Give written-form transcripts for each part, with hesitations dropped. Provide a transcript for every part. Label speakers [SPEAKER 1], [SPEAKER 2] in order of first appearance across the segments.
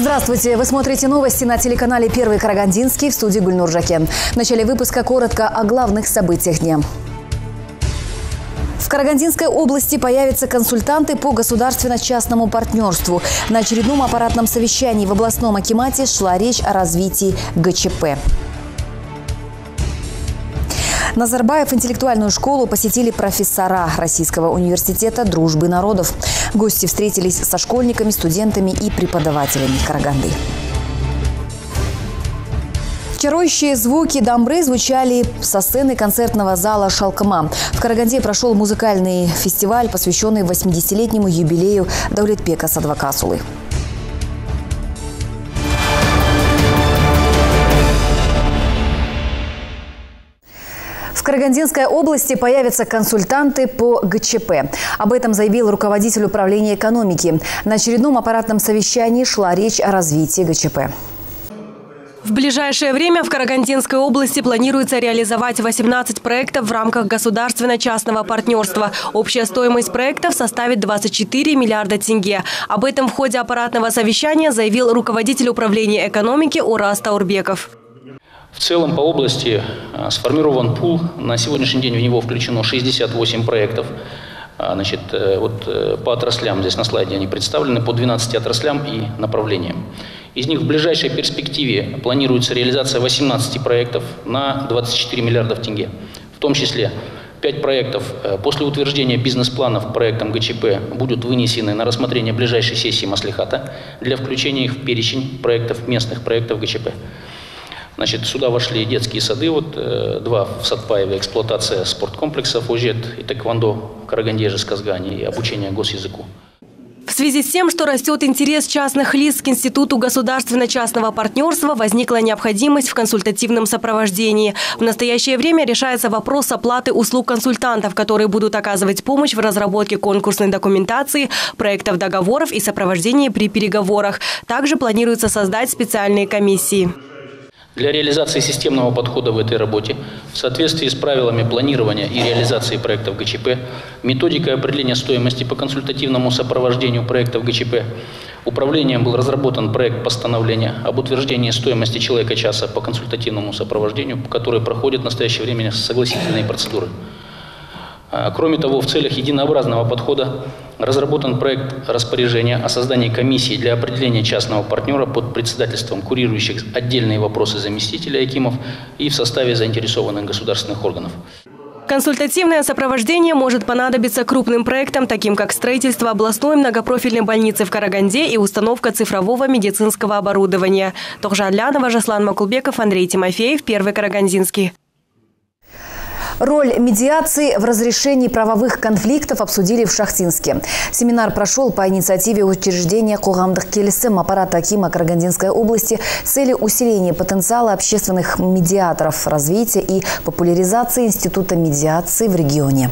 [SPEAKER 1] Здравствуйте! Вы смотрите новости на телеканале «Первый Карагандинский», в студии Гульнур Жакен. В начале выпуска коротко о главных событиях дня. В Карагандинской области появятся консультанты по государственно-частному партнерству. На очередном аппаратном совещании в областном акимате шла речь о развитии ГЧП. Назарбаев интеллектуальную школу посетили профессора Российского университета дружбы народов. Гости встретились со школьниками, студентами и преподавателями Караганды. Чарующие звуки дамбры звучали со сцены концертного зала «Шалкыма». В Караганде прошел музыкальный фестиваль, посвященный 80-летнему юбилею Даулетбека Садвакасулы. В Карагандинской области появятся консультанты по ГЧП. Об этом заявил руководитель управления экономики. На очередном аппаратном совещании шла речь о развитии ГЧП.
[SPEAKER 2] В ближайшее время в Карагандинской области планируется реализовать 18 проектов в рамках государственно-частного партнерства. Общая стоимость проектов составит 24 миллиарда тенге. Об этом в ходе аппаратного совещания заявил руководитель управления экономики Урас Таурбеков.
[SPEAKER 3] В целом по области сформирован пул. На сегодняшний день в него включено 68 проектов. По отраслям, здесь на слайде они представлены, по 12 отраслям и направлениям. Из них в ближайшей перспективе планируется реализация 18 проектов на 24 миллиардов тенге. В том числе 5 проектов после утверждения бизнес-планов проектам ГЧП будут вынесены на рассмотрение ближайшей сессии Маслихата для включения их в перечень проектов, местных проектов ГЧП. Сюда вошли детские сады, 2 в Сатпаеве, эксплуатация спорткомплексов, ОЖЭТ и тэквондо в Караганде, Жезказгане и обучение госязыку.
[SPEAKER 2] В связи с тем, что растет интерес частных лиц к Институту государственно-частного партнерства, возникла необходимость в консультативном сопровождении. В настоящее время решается вопрос оплаты услуг консультантов, которые будут оказывать помощь в разработке конкурсной документации, проектов договоров и сопровождении при переговорах. Также планируется создать специальные комиссии.
[SPEAKER 3] Для реализации системного подхода в этой работе, в соответствии с правилами планирования и реализации проектов ГЧП, методикой определения стоимости по консультативному сопровождению проектов ГЧП, управлением был разработан проект постановления об утверждении стоимости человека-часа по консультативному сопровождению, который проходит в настоящее время согласительные процедуры. Кроме того, в целях единообразного подхода разработан проект распоряжения о создании комиссии для определения частного партнера под председательством курирующих отдельные вопросы заместителей акимов и в составе заинтересованных государственных органов.
[SPEAKER 2] Консультативное сопровождение может понадобиться крупным проектам, таким как строительство областной многопрофильной больницы в Караганде и установка цифрового медицинского оборудования. Тохжан Лянова, Жаслан Макулбеков, Андрей Тимофеев, Первый Карагандинский.
[SPEAKER 1] Роль медиации в разрешении правовых конфликтов обсудили в Шахтинске. Семинар прошел по инициативе учреждения Кугамдых Келесем аппарата акима Карагандинской области с целью усиления потенциала общественных медиаторов, развития и популяризации института медиации в регионе.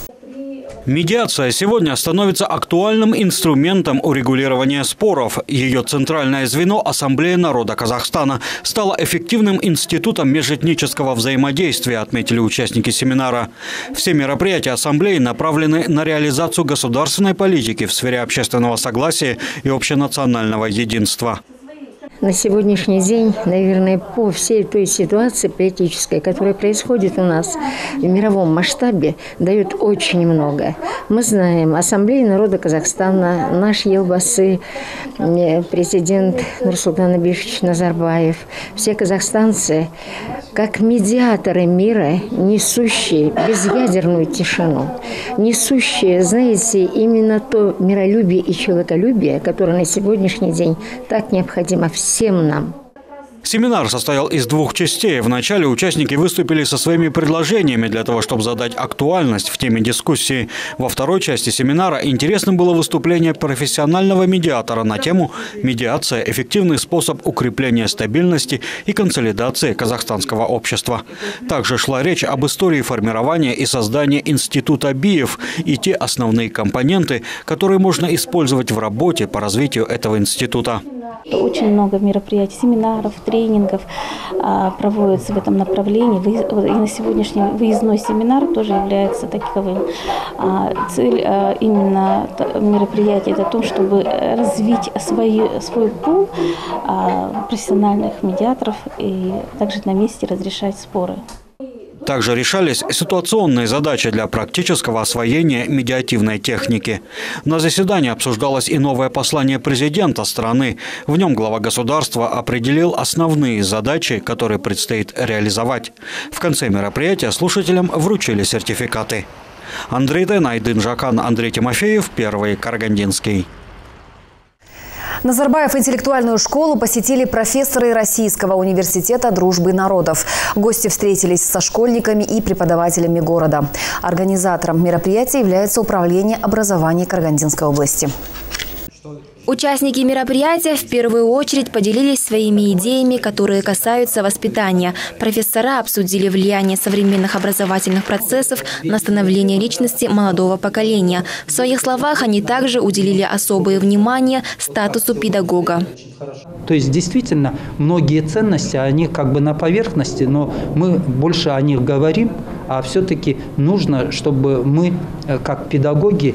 [SPEAKER 4] Медиация сегодня становится актуальным инструментом урегулирования споров. Ее центральное звено Ассамблея народа Казахстана стало эффективным институтом межэтнического взаимодействия, отметили участники семинара. Все мероприятия Ассамблеи направлены на реализацию государственной политики в сфере общественного согласия и общенационального единства.
[SPEAKER 5] На сегодняшний день, наверное, по всей той ситуации политической, которая происходит у нас в мировом масштабе, дает очень много. Мы знаем, Ассамблея народа Казахстана, наш Елбасы, президент Нурсултан Абишевич Назарбаев, все казахстанцы, как медиаторы мира, несущие безъядерную тишину, несущие, знаете, именно то миролюбие и человеколюбие, которое на сегодняшний день так необходимо всем нам.
[SPEAKER 4] Семинар состоял из 2 частей. Вначале участники выступили со своими предложениями для того, чтобы задать актуальность в теме дискуссии. Во второй части семинара интересным было выступление профессионального медиатора на тему «Медиация – эффективный способ укрепления стабильности и консолидации казахстанского общества». Также шла речь об истории формирования и создания института БИЕФ и те основные компоненты, которые можно использовать в работе по развитию этого института.
[SPEAKER 6] Очень много мероприятий, семинаров, тренингов проводятся в этом направлении. И на сегодняшний выездной семинар тоже является таковым. Цель именно мероприятия – это то, чтобы развить свой пул профессиональных медиаторов и также на месте разрешать споры.
[SPEAKER 4] Также решались ситуационные задачи для практического освоения медиативной техники. На заседании обсуждалось и новое послание президента страны. В нем глава государства определил основные задачи, которые предстоит реализовать. В конце мероприятия слушателям вручили сертификаты. Андрей Ден, Айдын Жакан, Андрей Тимофеев, Первый Карагандинский.
[SPEAKER 1] Назарбаев интеллектуальную школу посетили профессоры Российского университета дружбы народов. Гости встретились со школьниками и преподавателями города. Организатором мероприятия является Управление образования Карагандинской области.
[SPEAKER 7] Участники мероприятия в первую очередь поделились своими идеями, которые касаются воспитания. Профессора обсудили влияние современных образовательных процессов на становление личности молодого поколения. В своих словах они также уделили особое внимание статусу педагога.
[SPEAKER 8] То есть действительно многие ценности, они как бы на поверхности, но мы больше о них говорим, а все-таки нужно, чтобы мы как педагоги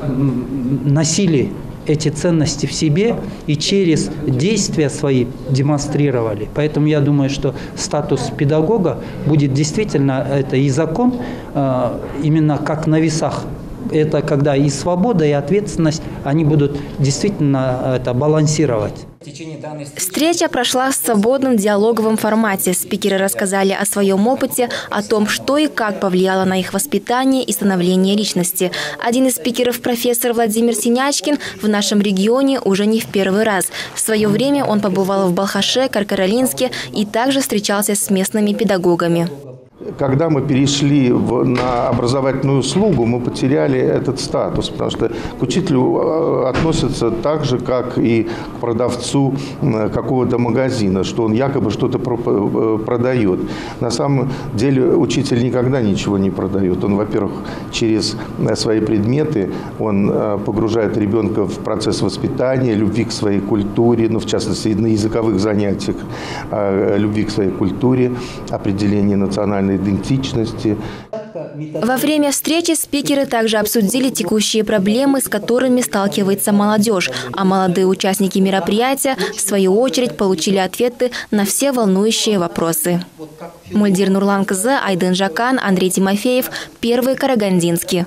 [SPEAKER 8] носили эти ценности в себе и через действия свои демонстрировали. Поэтому я думаю, что статус педагога будет действительно, это и закон, именно как на весах. Это когда и свобода, и ответственность, они будут действительно это балансировать.
[SPEAKER 7] Встреча прошла в свободном диалоговом формате. Спикеры рассказали о своем опыте, о том, что и как повлияло на их воспитание и становление личности. Один из спикеров, профессор Владимир Синячкин, в нашем регионе уже не в первый раз. В свое время он побывал в Балхаше, Каркаралинске и также встречался с местными педагогами.
[SPEAKER 9] Когда мы перешли на образовательную услугу, мы потеряли этот статус, потому что к учителю относятся так же, как и к продавцу какого-то магазина, что он якобы что-то продает. На самом деле учитель никогда ничего не продает. Он, во-первых, через свои предметы он погружает ребенка в процесс воспитания, любви к своей культуре, ну, в частности, на языковых занятиях, любви к своей культуре, определение национальной идентичности.
[SPEAKER 7] Во время встречи спикеры также обсудили текущие проблемы, с которыми сталкивается молодежь, а молодые участники мероприятия, в свою очередь, получили ответы на все волнующие вопросы. Мульдир Нурлан-Кызы, Айдын Жакан, Андрей Тимофеев, Первый Карагандинский.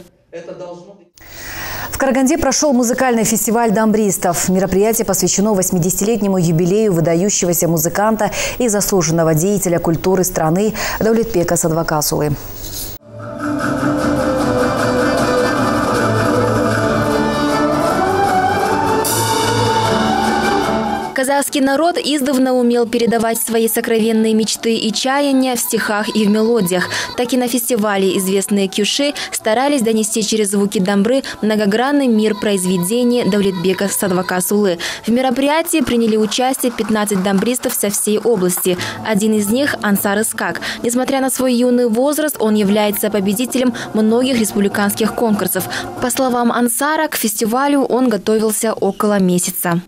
[SPEAKER 1] В Караганде прошел музыкальный фестиваль дамбристов. Мероприятие посвящено 80-летнему юбилею выдающегося музыканта и заслуженного деятеля культуры страны Даулетбека Садвакасулы.
[SPEAKER 7] Казахский народ издавна умел передавать свои сокровенные мечты и чаяния в стихах и в мелодиях. Так и на фестивале известные кюши старались донести через звуки дамбры многогранный мир произведений Даулетбека Садвакасулы. В мероприятии приняли участие 15 дамбристов со всей области. Один из них – Ансар Искак. Несмотря на свой юный возраст, он является победителем многих республиканских конкурсов. По словам Ансара, к фестивалю он готовился около месяца.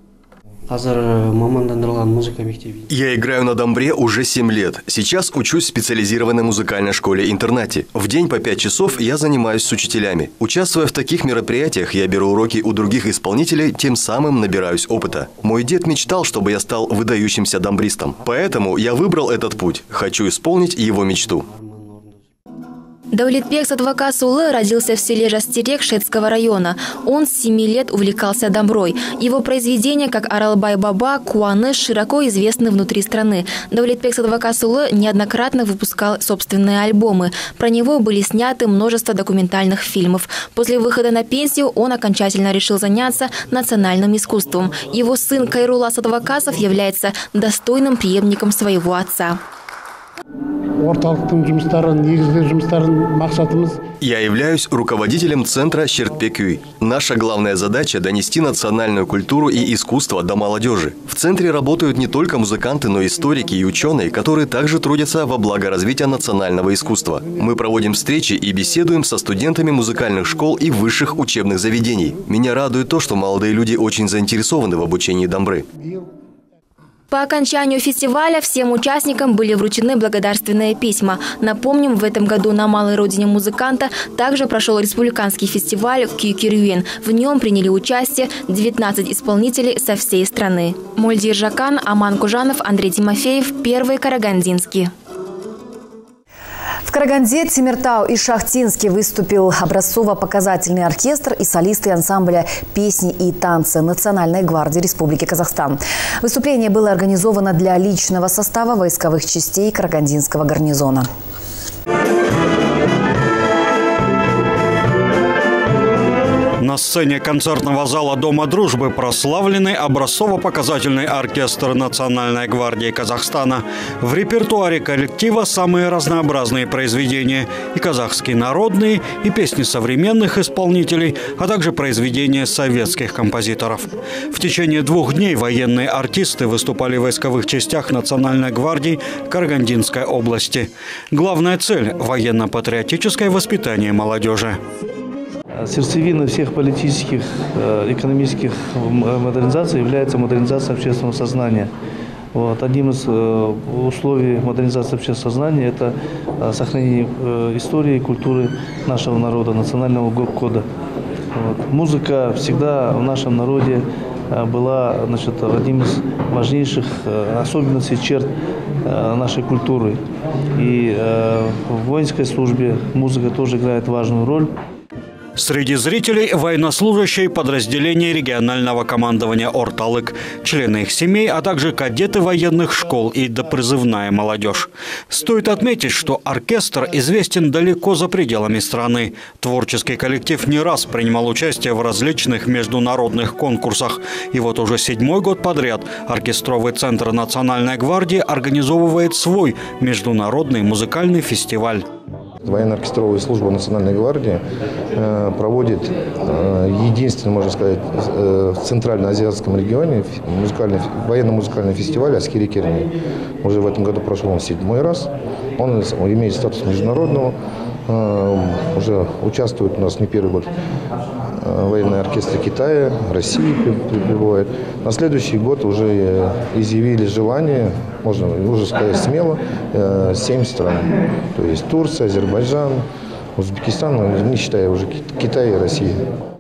[SPEAKER 10] Я играю на дамбре уже 7 лет. Сейчас учусь в специализированной музыкальной школе-интернате. В день по 5 часов я занимаюсь с учителями. Участвуя в таких мероприятиях, я беру уроки у других исполнителей, тем самым набираюсь опыта. Мой дед мечтал, чтобы я стал выдающимся дамбристом. Поэтому я выбрал этот путь. Хочу исполнить его мечту.
[SPEAKER 7] Даулетбек Садвакасулы родился в селе Жастерек Шетского района. Он с 7 лет увлекался дамброй. Его произведения, как Аралбай-Баба, Куаныш, широко известны внутри страны. Даулетбек Садвакасулы неоднократно выпускал собственные альбомы. Про него были сняты множество документальных фильмов. После выхода на пенсию он окончательно решил заняться национальным искусством. Его сын Кайрула Садвакасов является достойным преемником своего отца.
[SPEAKER 10] Я являюсь руководителем центра Шертпекюй. Наша главная задача – донести национальную культуру и искусство до молодежи. В центре работают не только музыканты, но и историки и ученые, которые также трудятся во благо развития национального искусства. Мы проводим встречи и беседуем со студентами музыкальных школ и высших учебных заведений. Меня радует то, что молодые люди очень заинтересованы в обучении дамбры.
[SPEAKER 7] По окончанию фестиваля всем участникам были вручены благодарственные письма. Напомним, в этом году на малой родине музыканта также прошел республиканский фестиваль Кюкюрюен. В нем приняли участие 19 исполнителей со всей страны. Мольдир Жакан, Аман Кужанов, Андрей Тимофеев, Первый Карагандинский.
[SPEAKER 1] В Караганде, Темиртау и Шахтинске выступил образцово-показательный оркестр и солисты ансамбля «Песни и танцы» Национальной гвардии Республики Казахстан. Выступление было организовано для личного состава войсковых частей Карагандинского гарнизона.
[SPEAKER 4] На сцене концертного зала Дома дружбы прославленный образцово-показательный оркестр Национальной гвардии Казахстана. В репертуаре коллектива самые разнообразные произведения – и казахские народные, и песни современных исполнителей, а также произведения советских композиторов. В течение 2 дней военные артисты выступали в войсковых частях Национальной гвардии Карагандинской области. Главная цель – военно-патриотическое воспитание молодежи.
[SPEAKER 11] Сердцевиной всех политических, экономических модернизаций является модернизация общественного сознания. Одним из условий модернизации общественного сознания – это сохранение истории и культуры нашего народа, национального кода. Музыка всегда в нашем народе была, одним из важнейших особенностей, черт нашей культуры. И в воинской службе музыка тоже играет важную роль.
[SPEAKER 4] Среди зрителей – военнослужащие подразделений регионального командования «Орталык», члены их семей, а также кадеты военных школ и допризывная молодежь. Стоит отметить, что оркестр известен далеко за пределами страны. Творческий коллектив не раз принимал участие в различных международных конкурсах. И вот уже 7-й год подряд оркестровый центр Национальной гвардии организовывает свой международный музыкальный фестиваль.
[SPEAKER 12] Военно-оркестровая служба Национальной гвардии проводит единственный, можно сказать, в Центральноазиатском регионе военно-музыкальный фестиваль «Аскери Керни». Уже в этом году прошел он 7-й раз. Он имеет статус международного. Уже участвует у нас не первый год военные оркестры Китая, России прибывают. На следующий год уже изъявили желание, можно уже сказать смело, 7 стран. То есть Турция, Азербайджан, Узбекистан, не считая уже Китая и России.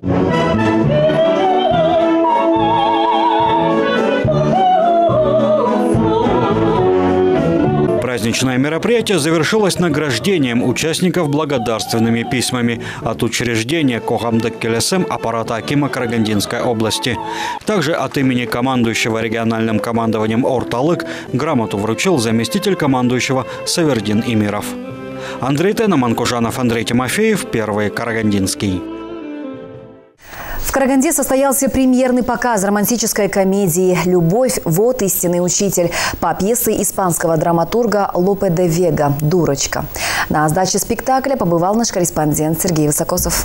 [SPEAKER 4] Праздничное мероприятие завершилось награждением участников благодарственными письмами от учреждения Когамдык Келесем аппарата акима Карагандинской области. Также от имени командующего региональным командованием «Орталык» грамоту вручил заместитель командующего Савердин Имиров. Андрей Тен, Аман Кужанов, Андрей Тимофеев, Первый Карагандинский.
[SPEAKER 1] В Караганде состоялся премьерный показ романтической комедии «Любовь. Вот истинный учитель» по пьесе испанского драматурга Лопе де Вега «Дурочка». На сдаче спектакля побывал наш корреспондент Сергей Высокосов.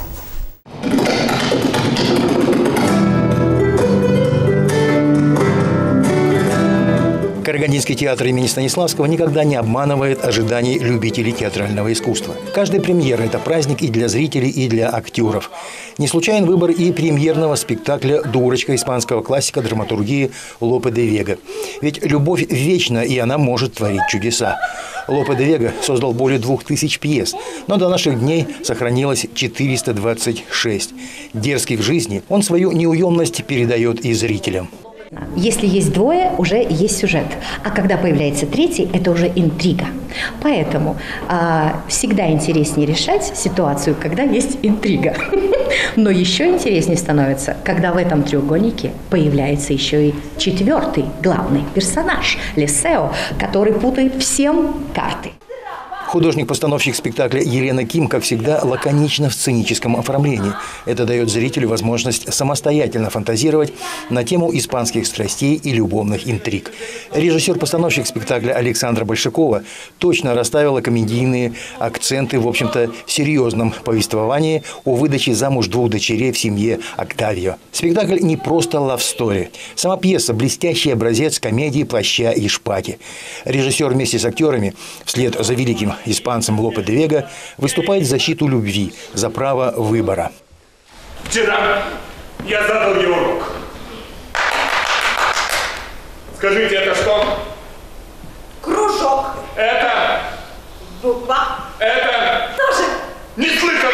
[SPEAKER 13] Карагандинский театр имени Станиславского никогда не обманывает ожиданий любителей театрального искусства. Каждая премьера – это праздник и для зрителей, и для актеров. Не случайен выбор и премьерного спектакля «Дурочка» испанского классика драматургии Лопе де Вега. Ведь любовь вечна, и она может творить чудеса. Лопе де Вега создал более 2000 пьес, но до наших дней сохранилось 426. Дерзкий в жизни, он свою неуемность передает и зрителям.
[SPEAKER 14] Если есть двое, уже есть сюжет. А когда появляется третий, это уже интрига. Поэтому всегда интереснее решать ситуацию, когда есть интрига. Но еще интереснее становится, когда в этом треугольнике появляется еще и 4-й главный персонаж – Лесео, который путает всем карты.
[SPEAKER 13] Художник-постановщик спектакля Елена Ким, как всегда, лаконично в сценическом оформлении. Это дает зрителю возможность самостоятельно фантазировать на тему испанских страстей и любовных интриг. Режиссер-постановщик спектакля Александра Большакова точно расставила комедийные акценты, в общем-то, в серьезном повествовании о выдаче замуж 2 дочерей в семье Октавио. Спектакль не просто лав-стори. Сама пьеса – блестящий образец комедии «Плаща и шпаги». Режиссер вместе с актерами вслед за великим испанцем Лопе де Вега выступает в защиту любви, за право выбора.
[SPEAKER 15] Вчера я задал ей урок. Скажите, это что?
[SPEAKER 16] Кружок.
[SPEAKER 15] Это?
[SPEAKER 16] Буква.
[SPEAKER 15] Это?
[SPEAKER 16] Тоже.
[SPEAKER 15] Не слышно!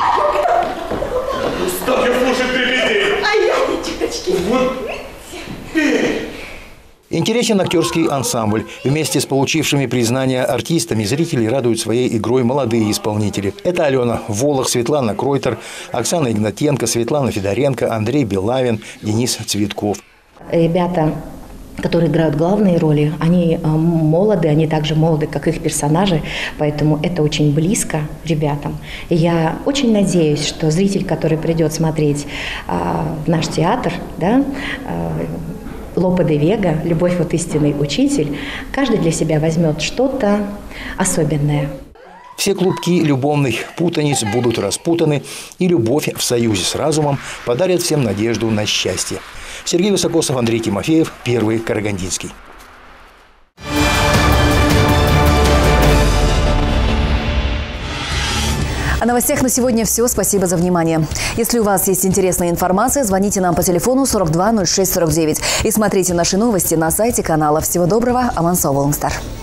[SPEAKER 15] Устал я слушать дребедей.
[SPEAKER 16] А я не чуточки.
[SPEAKER 15] Вот.
[SPEAKER 13] Интересен актерский ансамбль. Вместе с получившими признание артистами зрители радуют своей игрой молодые исполнители. Это Алена Волох, Светлана Кройтер, Оксана Игнатенко, Светлана Федоренко, Андрей Белавин, Денис Цветков.
[SPEAKER 14] Ребята, которые играют главные роли, они молоды, они также молоды, как их персонажи, поэтому это очень близко ребятам. И я очень надеюсь, что зритель, который придет смотреть в наш театр, да, Лопе де Вега, «Любовь вот истинный учитель», каждый для себя возьмет что-то особенное.
[SPEAKER 13] Все клубки любовных путаниц будут распутаны, и любовь в союзе с разумом подарит всем надежду на счастье. Сергей Высокосов, Андрей Тимофеев, Первый Карагандинский.
[SPEAKER 1] О новостях на сегодня все. Спасибо за внимание. Если у вас есть интересная информация, звоните нам по телефону 42 06 49 и смотрите наши новости на сайте канала. Всего доброго. Аман Сол Волнгстар.